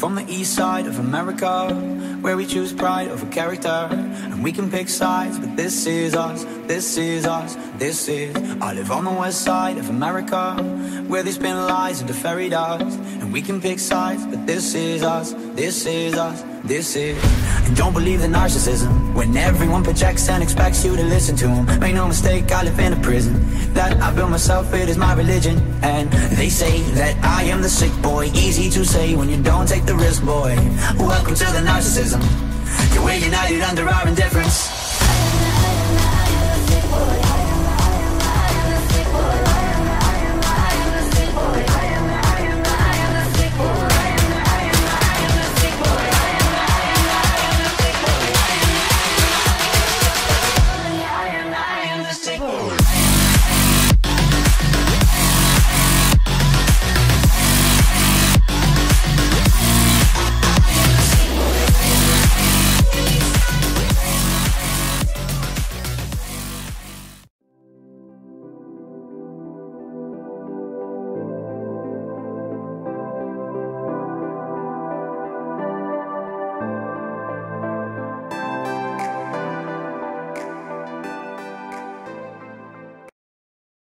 from the east side of America, where we choose pride over character. And we can pick sides, but this is us, this is us, this is. I live on the west side of America, where they spin lies into fairy dust. And we can pick sides, but this is us, this is us, this is. And don't believe the narcissism, when everyone projects and expects you to listen to them. Make no mistake, I live in a prison that I built myself, it is my religion. And they say that I am the sick boy, easy to say when you don't take the risk, boy. Welcome to the narcissism, you're we're united under our indifference. I am the sick boy.